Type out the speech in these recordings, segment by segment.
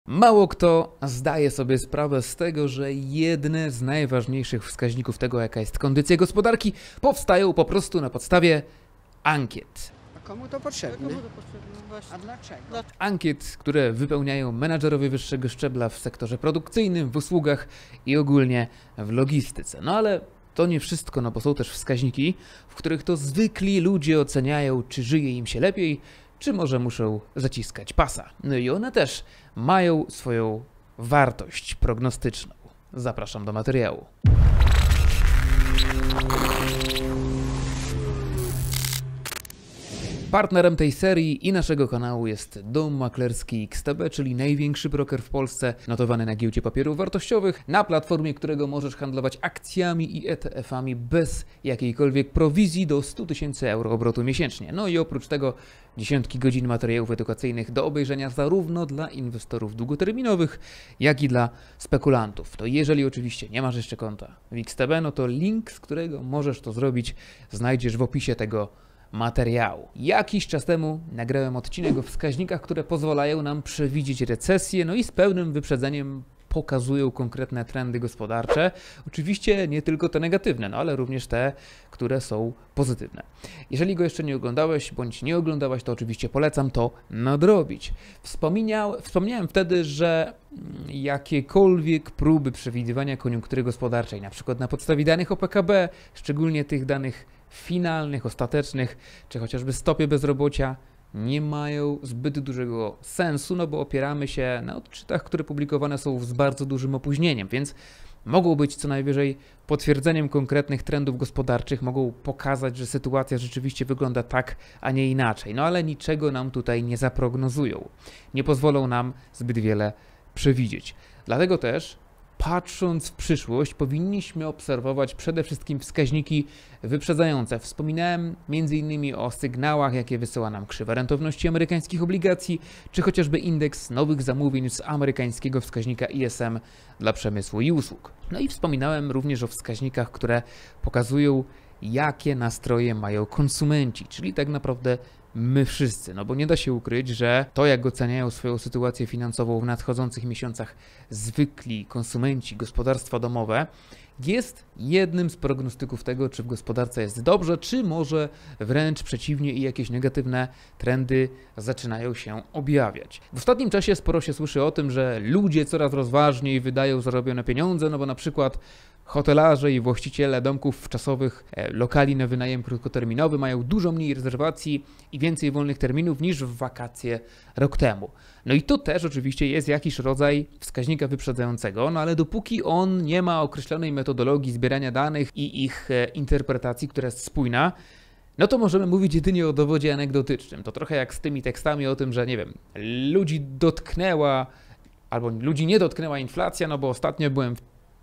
Mało kto zdaje sobie sprawę z tego, że jedne z najważniejszych wskaźników tego, jaka jest kondycja gospodarki, powstają po prostu na podstawie ankiet. A komu to potrzebne? Właśnie. A dlaczego? Ankiet, które wypełniają menadżerowie wyższego szczebla w sektorze produkcyjnym, w usługach i ogólnie w logistyce. No ale to nie wszystko, no bo są też wskaźniki, w których to zwykli ludzie oceniają, czy żyje im się lepiej, czy może muszą zaciskać pasa. No i one też mają swoją wartość prognostyczną. Zapraszam do materiału. Partnerem tej serii i naszego kanału jest Dom Maklerski XTB, czyli największy broker w Polsce, notowany na giełdzie papierów wartościowych, na platformie, którego możesz handlować akcjami i ETF-ami bez jakiejkolwiek prowizji do 100 000 euro obrotu miesięcznie. No i oprócz tego dziesiątki godzin materiałów edukacyjnych do obejrzenia zarówno dla inwestorów długoterminowych, jak i dla spekulantów. To jeżeli oczywiście nie masz jeszcze konta w XTB, no to link, z którego możesz to zrobić, znajdziesz w opisie tego materiału. Jakiś czas temu nagrałem odcinek o wskaźnikach, które pozwalają nam przewidzieć recesję, no i z pełnym wyprzedzeniem pokazują konkretne trendy gospodarcze. Oczywiście nie tylko te negatywne, no ale również te, które są pozytywne. Jeżeli go jeszcze nie oglądałeś, bądź nie oglądałaś, to oczywiście polecam to nadrobić. Wspomniałem wtedy, że jakiekolwiek próby przewidywania koniunktury gospodarczej, na przykład na podstawie danych o PKB, szczególnie tych danych finalnych, ostatecznych, czy chociażby stopie bezrobocia, nie mają zbyt dużego sensu, no bo opieramy się na odczytach, które publikowane są z bardzo dużym opóźnieniem, więc mogą być co najwyżej potwierdzeniem konkretnych trendów gospodarczych, mogą pokazać, że sytuacja rzeczywiście wygląda tak, a nie inaczej, no ale niczego nam tutaj nie zaprognozują, nie pozwolą nam zbyt wiele przewidzieć. Dlatego też, patrząc w przyszłość, powinniśmy obserwować przede wszystkim wskaźniki wyprzedzające. Wspominałem m.in. o sygnałach, jakie wysyła nam krzywa rentowności amerykańskich obligacji, czy chociażby indeks nowych zamówień z amerykańskiego wskaźnika ISM dla przemysłu i usług. No i wspominałem również o wskaźnikach, które pokazują, jakie nastroje mają konsumenci, czyli tak naprawdę my wszyscy, no bo nie da się ukryć, że to, jak oceniają swoją sytuację finansową w nadchodzących miesiącach zwykli konsumenci, gospodarstwa domowe, jest jednym z prognostyków tego, czy w gospodarce jest dobrze, czy może wręcz przeciwnie i jakieś negatywne trendy zaczynają się objawiać. W ostatnim czasie sporo się słyszy o tym, że ludzie coraz rozważniej wydają zarobione pieniądze, no bo na przykład hotelarze i właściciele domków wczasowych, lokali na wynajem krótkoterminowy mają dużo mniej rezerwacji i więcej wolnych terminów niż w wakacje rok temu. No i to też oczywiście jest jakiś rodzaj wskaźnika wyprzedzającego, no ale dopóki on nie ma określonej metodologii zbierania danych i ich interpretacji, która jest spójna, no to możemy mówić jedynie o dowodzie anegdotycznym. To trochę jak z tymi tekstami o tym, że nie wiem, ludzi dotknęła albo ludzi nie dotknęła inflacja, no bo ostatnio byłem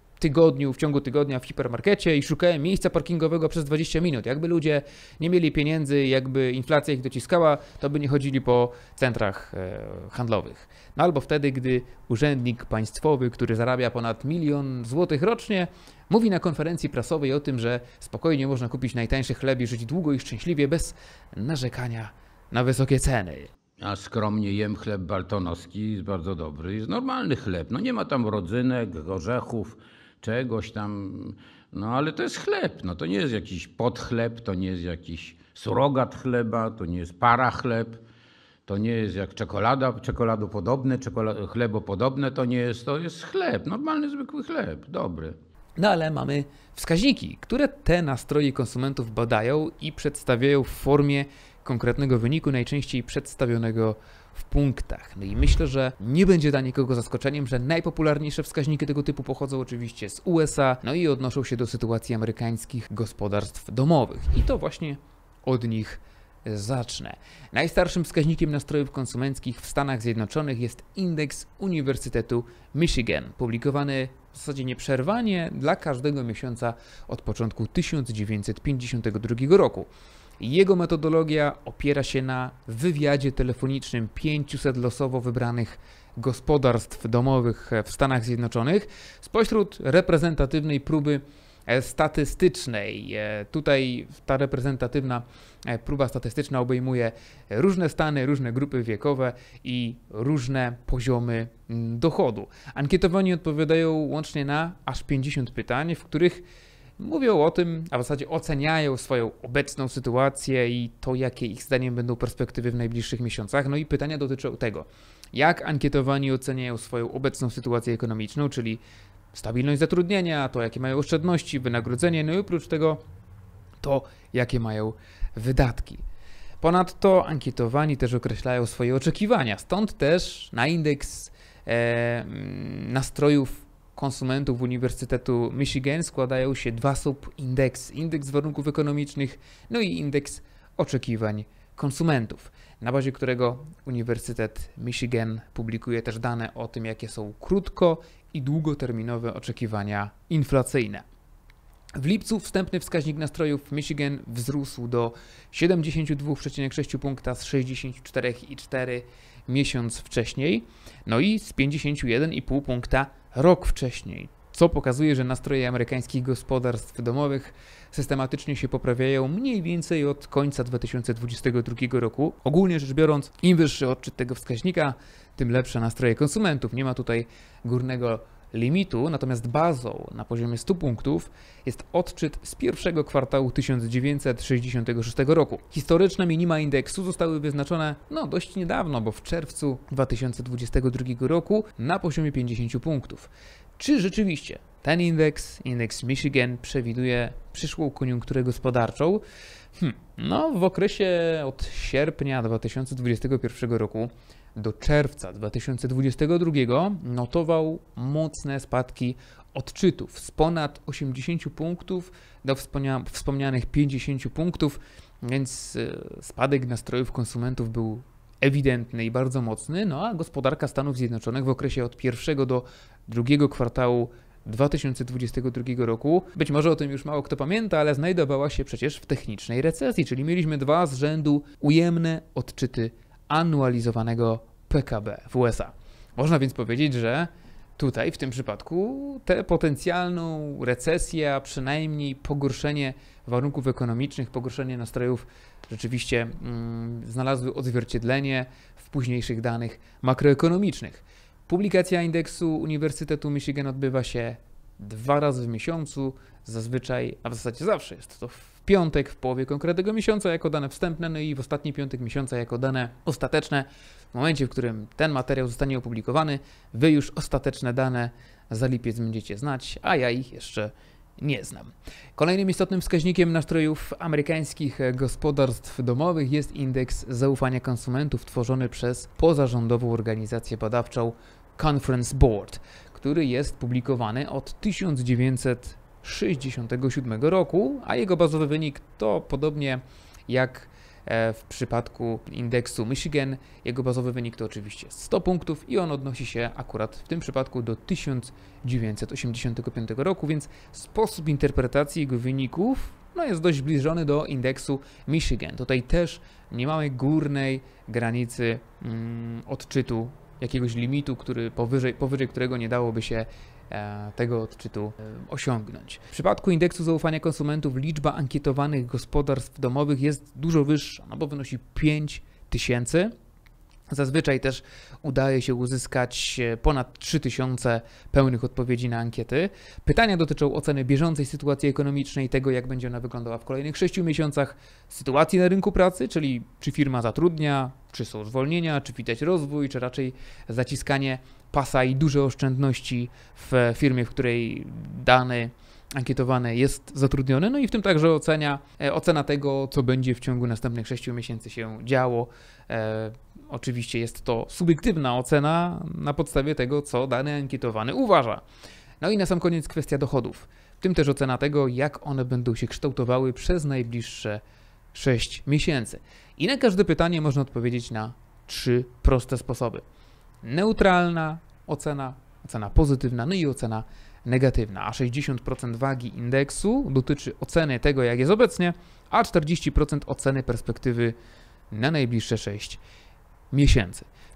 w ciągu tygodnia w hipermarkecie i szukałem miejsca parkingowego przez 20 minut. Jakby ludzie nie mieli pieniędzy, jakby inflacja ich dociskała, to by nie chodzili po centrach handlowych. No albo wtedy, gdy urzędnik państwowy, który zarabia ponad 1 000 000 złotych rocznie, mówi na konferencji prasowej o tym, że spokojnie można kupić najtańszy chleb i żyć długo i szczęśliwie bez narzekania na wysokie ceny. Ja skromnie jem chleb baltonowski, jest bardzo dobry, jest normalny chleb. No nie ma tam rodzynek, orzechów, czegoś tam, no ale to jest chleb, no to nie jest jakiś podchleb, to nie jest jakiś surogat chleba, to nie jest parachleb, to nie jest jak czekoladopodobne, chlebopodobne, to jest chleb, normalny, zwykły chleb, dobry. No ale mamy wskaźniki, które te nastroje konsumentów badają i przedstawiają w formie konkretnego wyniku, najczęściej przedstawionego w punktach. No i myślę, że nie będzie dla nikogo zaskoczeniem, że najpopularniejsze wskaźniki tego typu pochodzą oczywiście z USA, no i odnoszą się do sytuacji amerykańskich gospodarstw domowych. I to właśnie od nich zacznę. Najstarszym wskaźnikiem nastrojów konsumenckich w Stanach Zjednoczonych jest indeks Uniwersytetu Michigan, publikowany w zasadzie nieprzerwanie dla każdego miesiąca od początku 1952 roku. Jego metodologia opiera się na wywiadzie telefonicznym 500 losowo wybranych gospodarstw domowych w Stanach Zjednoczonych spośród reprezentatywnej próby statystycznej. Tutaj ta reprezentatywna próba statystyczna obejmuje różne stany, różne grupy wiekowe i różne poziomy dochodu. Ankietowani odpowiadają łącznie na aż 50 pytań, w których mówią o tym, a w zasadzie oceniają swoją obecną sytuację i to, jakie ich zdaniem będą perspektywy w najbliższych miesiącach. No i pytania dotyczą tego, jak ankietowani oceniają swoją obecną sytuację ekonomiczną, czyli stabilność zatrudnienia, to jakie mają oszczędności, wynagrodzenie, no i oprócz tego to, jakie mają wydatki. Ponadto ankietowani też określają swoje oczekiwania, stąd też na indeks nastrojów konsumentów Uniwersytetu Michigan składają się dwa subindeksy. Indeks warunków ekonomicznych, no i indeks oczekiwań konsumentów, na bazie którego Uniwersytet Michigan publikuje też dane o tym, jakie są krótko- i długoterminowe oczekiwania inflacyjne. W lipcu wstępny wskaźnik nastrojów w Michigan wzrósł do 72,6 punkta z 64,4 miesiąc wcześniej, no i z 51,5 punkta rok wcześniej, co pokazuje, że nastroje amerykańskich gospodarstw domowych systematycznie się poprawiają mniej więcej od końca 2022 roku. Ogólnie rzecz biorąc, im wyższy odczyt tego wskaźnika, tym lepsze nastroje konsumentów. Nie ma tutaj górnego limitu, natomiast bazą na poziomie 100 punktów jest odczyt z pierwszego kwartału 1966 roku. Historyczne minima indeksu zostały wyznaczone dość niedawno, bo w czerwcu 2022 roku na poziomie 50 punktów. Czy rzeczywiście ten indeks Michigan przewiduje przyszłą koniunkturę gospodarczą? W okresie od sierpnia 2021 roku do czerwca 2022 notował mocne spadki odczytów z ponad 80 punktów do wspomnianych 50 punktów, więc spadek nastrojów konsumentów był ewidentny i bardzo mocny, a gospodarka Stanów Zjednoczonych w okresie od pierwszego do drugiego kwartału 2022 roku, być może o tym już mało kto pamięta, ale znajdowała się przecież w technicznej recesji, czyli mieliśmy dwa z rzędu ujemne odczyty anualizowanego PKB w USA. Można więc powiedzieć, że tutaj w tym przypadku tę potencjalną recesję, a przynajmniej pogorszenie warunków ekonomicznych, pogorszenie nastrojów rzeczywiście znalazły odzwierciedlenie w późniejszych danych makroekonomicznych. Publikacja indeksu Uniwersytetu Michigan odbywa się 2 razy w miesiącu, zazwyczaj, a w zasadzie zawsze jest to w piątek, w połowie konkretnego miesiąca jako dane wstępne, i w ostatni piątek miesiąca jako dane ostateczne. W momencie, w którym ten materiał zostanie opublikowany, wy już ostateczne dane za lipiec będziecie znać, a ja ich jeszcze nie znam. Kolejnym istotnym wskaźnikiem nastrojów amerykańskich gospodarstw domowych jest indeks zaufania konsumentów tworzony przez pozarządową organizację badawczą Conference Board, który jest publikowany od 1967 roku, a jego bazowy wynik to podobnie jak w przypadku indeksu Michigan, jego bazowy wynik to oczywiście 100 punktów i on odnosi się akurat w tym przypadku do 1985 roku, więc sposób interpretacji jego wyników jest dość zbliżony do indeksu Michigan. Tutaj też nie mamy górnej granicy odczytu, jakiegoś limitu, który powyżej którego nie dałoby się tego odczytu osiągnąć. W przypadku indeksu zaufania konsumentów liczba ankietowanych gospodarstw domowych jest dużo wyższa, bo wynosi 5000. Zazwyczaj też udaje się uzyskać ponad 3000 pełnych odpowiedzi na ankiety. Pytania dotyczą oceny bieżącej sytuacji ekonomicznej, tego jak będzie ona wyglądała w kolejnych 6 miesiącach, sytuacji na rynku pracy, czyli czy firma zatrudnia, czy są zwolnienia, czy widać rozwój, czy raczej zaciskanie pasa i duże oszczędności w firmie, w której dany ankietowany jest zatrudniony, i w tym także ocena tego, co będzie w ciągu następnych 6 miesięcy się działo. Oczywiście jest to subiektywna ocena na podstawie tego, co dany ankietowany uważa. I na sam koniec kwestia dochodów, w tym też ocena tego, jak one będą się kształtowały przez najbliższe 6 miesięcy. I na każde pytanie można odpowiedzieć na 3 proste sposoby. Neutralna ocena, ocena pozytywna, i ocena negatywna, a 60% wagi indeksu dotyczy oceny tego, jak jest obecnie, a 40% oceny perspektywy na najbliższe 6 miesięcy. W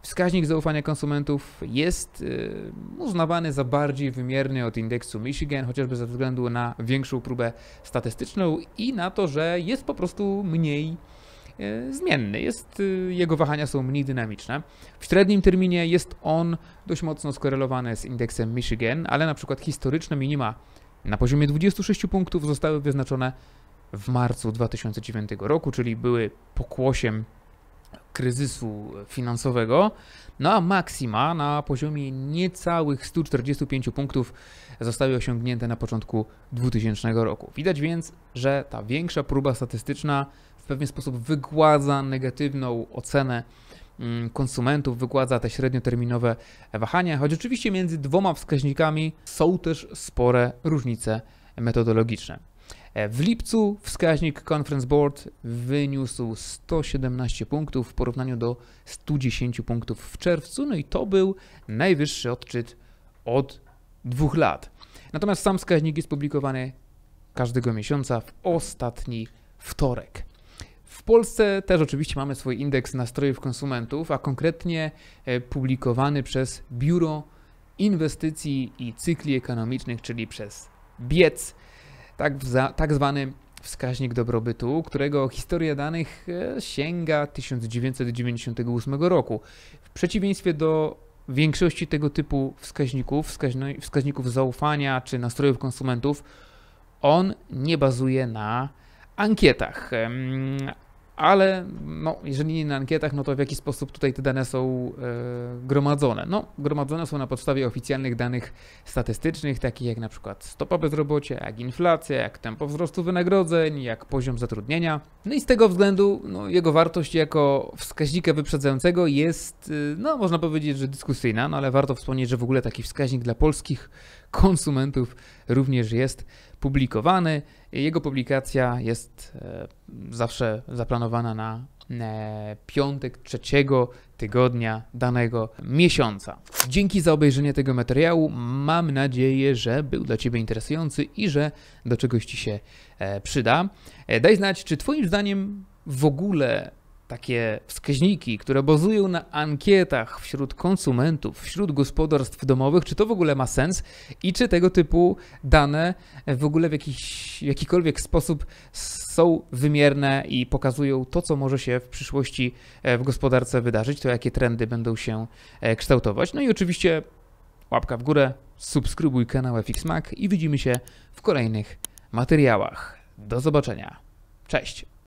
Wskaźnik zaufania konsumentów jest uznawany za bardziej wymierny od indeksu Michigan, chociażby ze względu na większą próbę statystyczną i na to, że jest po prostu mniej zmienny, jego wahania są mniej dynamiczne. W średnim terminie jest on dość mocno skorelowany z indeksem Michigan, ale na przykład historyczne minima na poziomie 26 punktów zostały wyznaczone w marcu 2009 roku, czyli były pokłosiem kryzysu finansowego, no a maksima na poziomie niecałych 145 punktów zostały osiągnięte na początku 2000 roku. Widać więc, że ta większa próba statystyczna w pewien sposób wygładza negatywną ocenę konsumentów, wygładza te średnioterminowe wahania, choć oczywiście między dwoma wskaźnikami są też spore różnice metodologiczne. W lipcu wskaźnik Conference Board wyniósł 117 punktów w porównaniu do 110 punktów w czerwcu, no i to był najwyższy odczyt od 2 lat. Natomiast sam wskaźnik jest publikowany każdego miesiąca w ostatni wtorek. W Polsce też oczywiście mamy swój indeks nastrojów konsumentów, a konkretnie publikowany przez Biuro Inwestycji i Cykli Ekonomicznych, czyli przez BIEC, tak zwany wskaźnik dobrobytu, którego historia danych sięga 1998 roku. W przeciwieństwie do większości tego typu wskaźników zaufania czy nastrojów konsumentów, on nie bazuje na ankietach. Ale jeżeli nie na ankietach, no to w jaki sposób tutaj te dane są gromadzone? No, gromadzone są na podstawie oficjalnych danych statystycznych, takich jak na przykład stopa bezrobocia, jak inflacja, jak tempo wzrostu wynagrodzeń, jak poziom zatrudnienia. No i z tego względu jego wartość jako wskaźnika wyprzedzającego jest, można powiedzieć, że dyskusyjna, ale warto wspomnieć, że w ogóle taki wskaźnik dla polskich konsumentów również jest publikowany. Jego publikacja jest zawsze zaplanowana na piątek 3 tygodnia danego miesiąca. Dzięki za obejrzenie tego materiału. Mam nadzieję, że był dla Ciebie interesujący i że do czegoś Ci się przyda. Daj znać, czy Twoim zdaniem w ogóle takie wskaźniki, które bazują na ankietach wśród konsumentów, wśród gospodarstw domowych, czy to w ogóle ma sens i czy tego typu dane w ogóle w jakikolwiek sposób są wymierne i pokazują to, co może się w przyszłości w gospodarce wydarzyć, to jakie trendy będą się kształtować. No i oczywiście łapka w górę, subskrybuj kanał FX Mac i widzimy się w kolejnych materiałach. Do zobaczenia. Cześć!